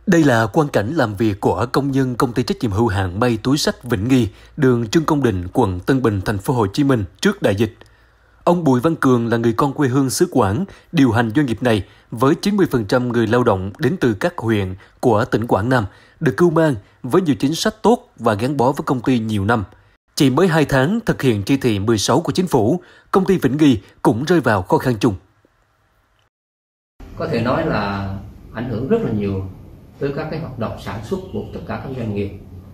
Đây là quang cảnh làm việc của công nhân công ty trách nhiệm hữu hạn may túi xách Vĩnh Nghi, đường Trương Công Định, quận Tân Bình, thành phố Hồ Chí Minh trước đại dịch. Ông Bùi Văn Cường là người con quê hương xứ Quảng, điều hành doanh nghiệp này với 90% người lao động đến từ các huyện của tỉnh Quảng Nam, được cưu mang với nhiều chính sách tốt và gắn bó với công ty nhiều năm. Chỉ mới 2 tháng thực hiện chỉ thị 16 của chính phủ, công ty Vĩnh Nghi cũng rơi vào khó khăn chung. Có thể nói là ảnh hưởng rất là nhiều tới các cái hoạt động sản xuất của tất cả các doanh nghiệp,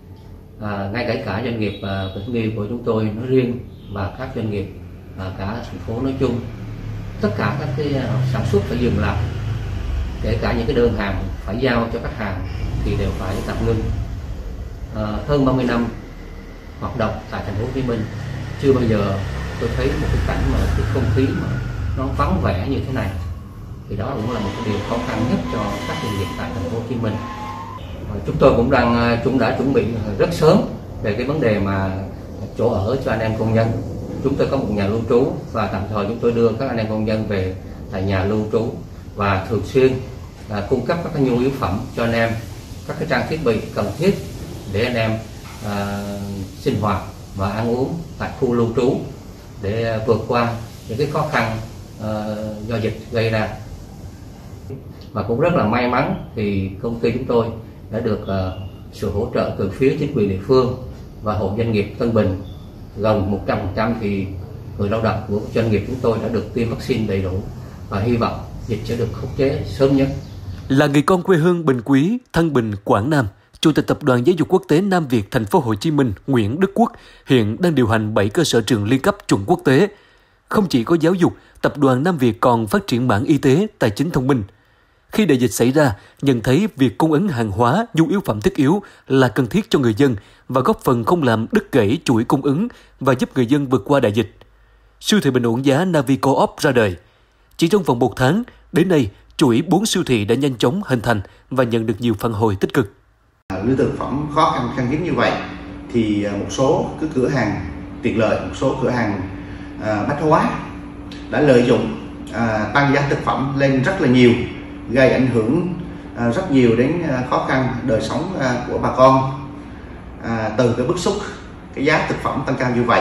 ngay cả doanh nghiệp Vĩnh Nghi của chúng tôi nói riêng và các doanh nghiệp cả thành phố nói chung, tất cả các cái sản xuất phải dừng lại, kể cả những cái đơn hàng phải giao cho khách hàng thì đều phải tạm ngưng. Hơn 30 năm hoạt động tại thành phố Hồ Chí Minh, chưa bao giờ tôi thấy một cái cảnh mà cái không khí mà nó vắng vẻ như thế này. Thì đó cũng là một cái điều khó khăn nhất cho các doanh nghiệp tại thành phố Hồ Chí Minh. Chúng tôi cũng đã chuẩn bị rất sớm về cái vấn đề mà chỗ ở cho anh em công nhân. Chúng tôi có một nhà lưu trú và tạm thời chúng tôi đưa các anh em công nhân về tại nhà lưu trú và thường xuyên cung cấp các cái nhu yếu phẩm cho anh em, các cái trang thiết bị cần thiết để anh em sinh hoạt và ăn uống tại khu lưu trú để vượt qua những cái khó khăn do dịch gây ra. Và cũng rất là may mắn thì công ty chúng tôi đã được sự hỗ trợ từ phía chính quyền địa phương và hộ doanh nghiệp Tân Bình. Gần 100% thì người lao động của doanh nghiệp chúng tôi đã được tiêm vaccine đầy đủ và hy vọng dịch sẽ được khống chế sớm nhất. Là người con quê hương Bình Quý, Thăng Bình, Quảng Nam, Chủ tịch Tập đoàn Giáo dục Quốc tế Nam Việt thành phố Hồ Chí Minh Nguyễn Đức Quốc hiện đang điều hành 7 cơ sở trường liên cấp chuẩn quốc tế. Không chỉ có giáo dục, Tập đoàn Nam Việt còn phát triển mảng y tế, tài chính thông minh. Khi đại dịch xảy ra, nhận thấy việc cung ứng hàng hóa, nhu yếu phẩm thiết yếu là cần thiết cho người dân và góp phần không làm đứt gãy chuỗi cung ứng và giúp người dân vượt qua đại dịch. Siêu thị bình ổn giá Navico-op ra đời. Chỉ trong vòng 1 tháng, đến nay, chuỗi 4 siêu thị đã nhanh chóng hình thành và nhận được nhiều phản hồi tích cực. Lương thực phẩm khó khăn khan hiếm như vậy thì một số cái cửa hàng tiện lợi, một số cửa hàng bách hóa đã lợi dụng tăng giá thực phẩm lên rất là nhiều, gây ảnh hưởng rất nhiều đến khó khăn đời sống của bà con. Từ cái bức xúc cái giá thực phẩm tăng cao như vậy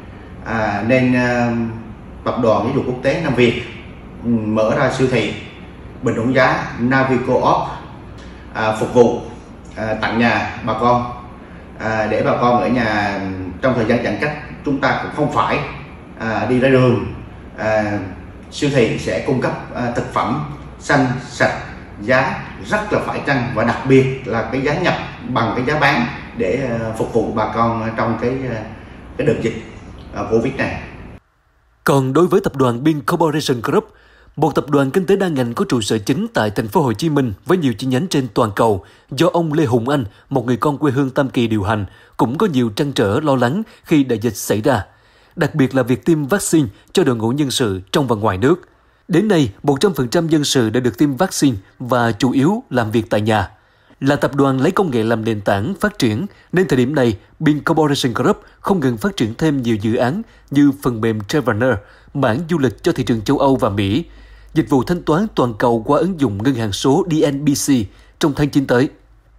nên Tập đoàn Giáo dục Quốc tế Nam Việt mở ra siêu thị bình ổn giá Navico-op phục vụ tận nhà bà con, để bà con ở nhà trong thời gian giãn cách chúng ta cũng không phải đi ra đường. Siêu thị sẽ cung cấp thực phẩm xanh sạch, giá rất là phải chăng và đặc biệt là cái giá nhập bằng cái giá bán để phục vụ bà con trong cái đợt dịch Covid này. Còn đối với tập đoàn Bin Corporation Group, một tập đoàn kinh tế đa ngành có trụ sở chính tại thành phố Hồ Chí Minh với nhiều chi nhánh trên toàn cầu, do ông Lê Hùng Anh, một người con quê hương Tam Kỳ điều hành, cũng có nhiều trăn trở lo lắng khi đại dịch xảy ra, đặc biệt là việc tiêm vaccine cho đội ngũ nhân sự trong và ngoài nước. Đến nay, 100% nhân sự đã được tiêm vaccine và chủ yếu làm việc tại nhà. Là tập đoàn lấy công nghệ làm nền tảng phát triển, nên thời điểm này, Bin Corporation Group không ngừng phát triển thêm nhiều dự án như phần mềm Traveler, mảng du lịch cho thị trường châu Âu và Mỹ, dịch vụ thanh toán toàn cầu qua ứng dụng ngân hàng số DNBC trong tháng 9 tới.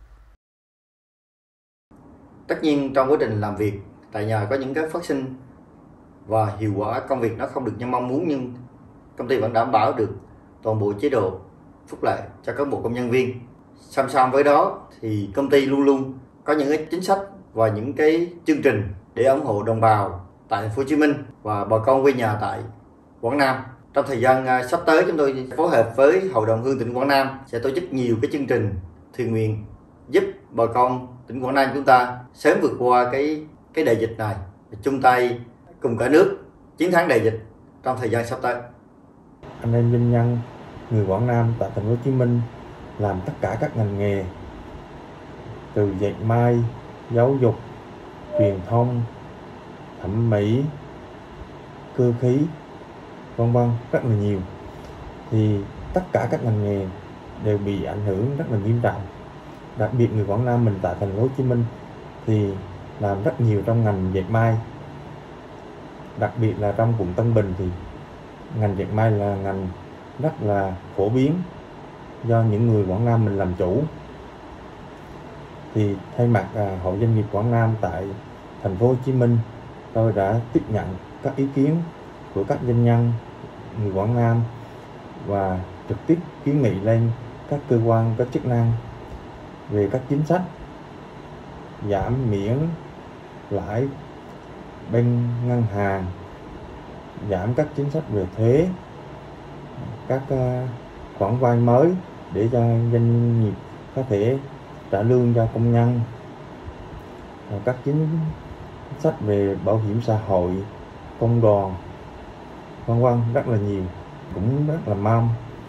Tất nhiên trong quá trình làm việc tại nhà có những cái phát sinh và hiệu quả công việc nó không được như mong muốn, nhưng công ty vẫn đảm bảo được toàn bộ chế độ phúc lợi cho các bộ công nhân viên. Song song với đó thì công ty luôn luôn có những cái chính sách và những cái chương trình để ủng hộ đồng bào tại thành phố Hồ Chí Minh và bà con quê nhà tại Quảng Nam. Trong thời gian sắp tới, chúng tôi phối hợp với Hội đồng Hương tỉnh Quảng Nam sẽ tổ chức nhiều cái chương trình thiện nguyện giúp bà con tỉnh Quảng Nam chúng ta sớm vượt qua cái đại dịch này, chung tay cùng cả nước chiến thắng đại dịch trong thời gian sắp tới. Anh em doanh nhân người Quảng Nam tại thành phố Hồ Chí Minh làm tất cả các ngành nghề từ dệt may, giáo dục, truyền thông, thẩm mỹ, cơ khí, vân vân, rất là nhiều. Thì tất cả các ngành nghề đều bị ảnh hưởng rất là nghiêm trọng. Đặc biệt người Quảng Nam mình tại thành phố Hồ Chí Minh thì làm rất nhiều trong ngành dệt may. Đặc biệt là trong quận Tân Bình thì ngành dệt may là ngành rất là phổ biến do những người Quảng Nam mình làm chủ. thì thay mặt Hội Doanh nghiệp Quảng Nam tại thành phố Hồ Chí Minh, tôi đã tiếp nhận các ý kiến của các doanh nhân người Quảng Nam và trực tiếp kiến nghị lên các cơ quan có chức năng về các chính sách giảm miễn lãi bên ngân hàng, giảm các chính sách về thuế, các khoản vay mới để cho doanh nghiệp có thể trả lương cho công nhân, các chính sách về bảo hiểm xã hội, công đoàn, vân vân, rất là nhiều. Cũng rất là mong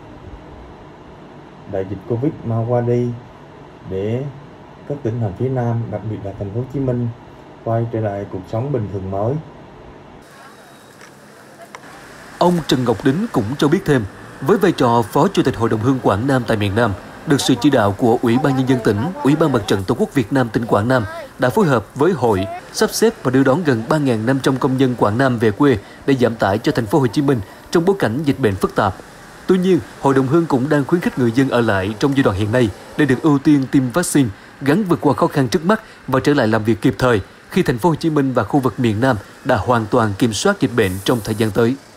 đại dịch Covid mau qua đi để các tỉnh thành phía Nam, đặc biệt là thành phố Hồ Chí Minh quay trở lại cuộc sống bình thường mới. Ông Trần Ngọc Đính cũng cho biết thêm, với vai trò Phó Chủ tịch Hội đồng Hương Quảng Nam tại miền Nam, được sự chỉ đạo của Ủy ban Nhân dân tỉnh, Ủy ban Mặt trận Tổ quốc Việt Nam tỉnh Quảng Nam đã phối hợp với hội sắp xếp và đưa đón gần 3.500 công nhân Quảng Nam về quê để giảm tải cho thành phố Hồ Chí Minh trong bối cảnh dịch bệnh phức tạp. Tuy nhiên, Hội đồng Hương cũng đang khuyến khích người dân ở lại trong giai đoạn hiện nay để được ưu tiên tiêm vaccine, gắn vượt qua khó khăn trước mắt và trở lại làm việc kịp thời khi thành phố Hồ Chí Minh và khu vực miền Nam đã hoàn toàn kiểm soát dịch bệnh trong thời gian tới.